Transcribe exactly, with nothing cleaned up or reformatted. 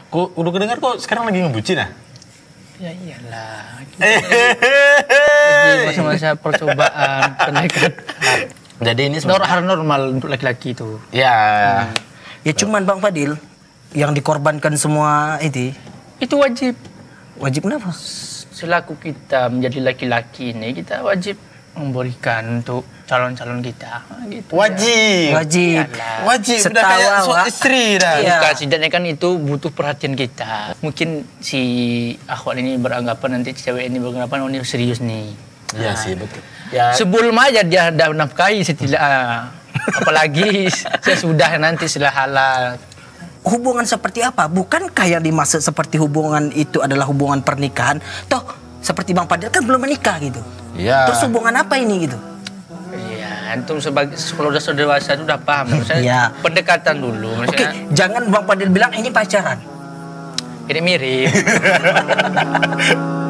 Kok udah kedengar kok sekarang lagi ngebucin ah? Ya iyalah. Lagi masa-masa percobaan pendekatan. Jadi ini normal normal untuk laki-laki itu. Ya. Hmm. Ya cuman Bang Fadil yang dikorbankan semua itu. Itu wajib. Wajib kenapa? Selaku kita menjadi laki-laki ini kita wajib memberikan untuk calon-calon kita. Gitu wajib. Ya. Wajib. Iyalah. Wajib. Udah kayak suami istri dah. Iya. Bukan, setidaknya kan itu butuh perhatian kita. Mungkin si akhwat ini beranggapan nanti cewek ini beranggapan oh ini serius nih. Iya nah, sih betul. Ya. Sebelum aja dia dah nafkahi setidaknya. Apalagi sesudah nanti setelah halal. Hubungan seperti apa? Bukankah yang dimaksud seperti hubungan itu adalah hubungan pernikahan? Toh seperti Bang Fadil kan belum menikah gitu. Iya. Terus hubungan apa ini gitu? Iya, antum sebagai kalau udah dewasa itu udah paham. Maksudnya ya. pendekatan dulu. Oke, okay, jangan Bang Fadil bilang ini pacaran. Mirip-mirip.